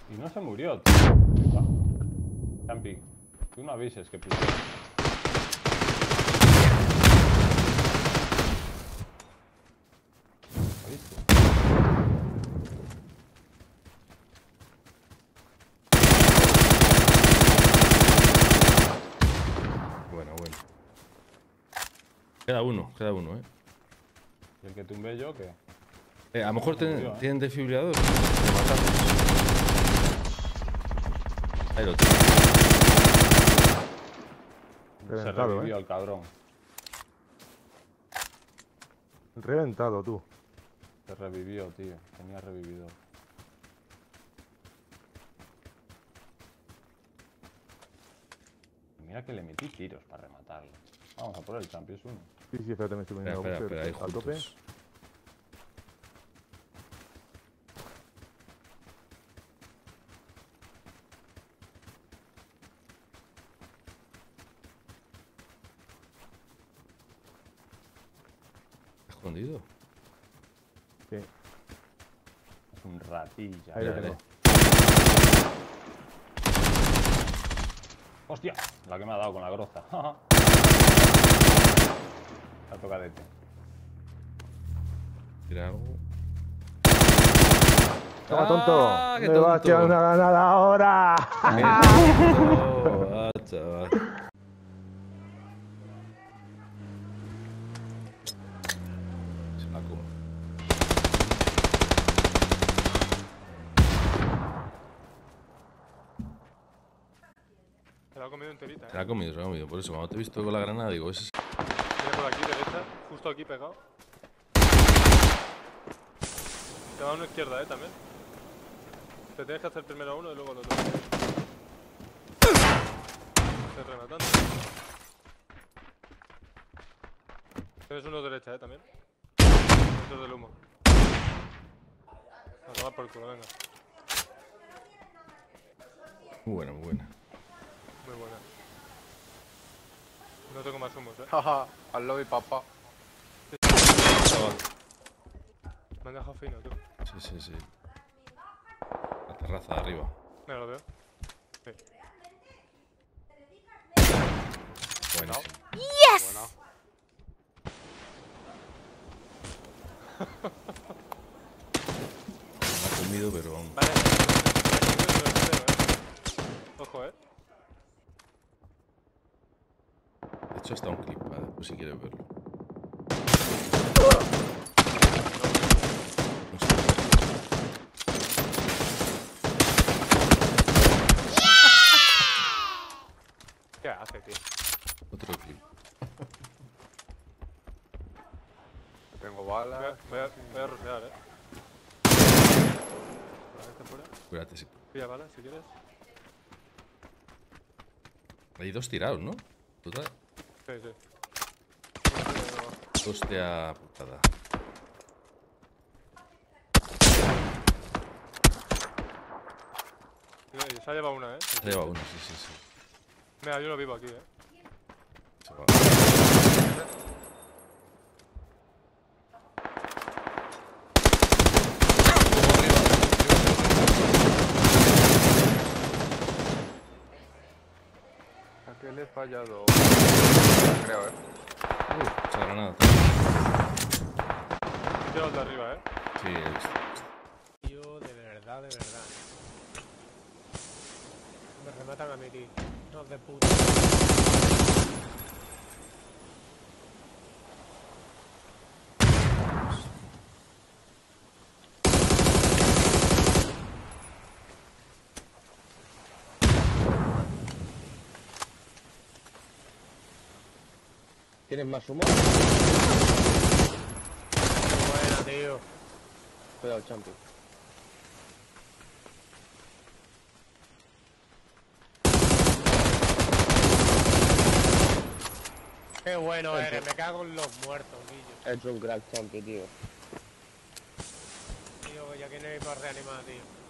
Y no se murió, tío. Campi, tú no avises que pisé. ¿Viste? Bueno. Queda uno, ¿Y el que tumbé yo qué? A lo mejor murió, tienen desfibrilador. Lo matamos. Ahí lo tengo. Se revivió el cabrón. Reventado, tú. Se revivió, tío. Tenía revivido. Mira que le metí tiros para rematarlo. Vamos a por el Champions 1. Sí, espérate, me estoy poniendo Espera, ahí a tope. juntos. ¿Escondido? Sí. Es un ratilla. Ahí lo tengo. ¡Hostia! La que me ha dado con la groza. La tocadete. Tira algo. ¡Toma, tonto! ¡Qué ¡Me va a echar una ganada ahora! Chaval. Se la come. Se la ha comido enterita, Se la ha comido. Por eso, cuando te he visto con la granada, digo, ese es... Viene por aquí, derecha, justo aquí pegado. Te va a una izquierda, también. Te tienes que hacer primero a uno y luego al otro. Estás rematando. Tienes uno derecha, también. Dentro del humo. A tomar por el culo, venga. Muy buena. Muy buena. No tengo más humos, Jaja, al lobby, papá. Chaval. Me han dejado fino, tú. Sí. La terraza de arriba. Mira, lo veo. Sí. Buenísimo. Bueno. Me ha comido, pero vamos. Vale. Ojo, De hecho, hasta un clip, ¿vale? Pues si quieres verlo. Un segundo. ¿Qué hace, tío? Otro clip. Tengo balas. Voy a rushear, ¿Está fuera? Cuídate, sí. Pilla balas, si quieres. Hay dos tirados, ¿no? Total. Sí. Hostia putada. Se ha llevado una, Se ha llevado uno, sí. Mira, yo lo vivo aquí, Se va. ¿A qué le he fallado? Creo, Esa granada. Tiro al de arriba, Sí, he visto. Tío, de verdad. Me rematan a mí, tío. No de puta. ¿Tienes más humo? Buena, tío. Cuidado, champi. Qué bueno eres, me cago en los muertos, Guillo. Es un crack, champi, tío. Tío, ya que no hay para reanimar, tío.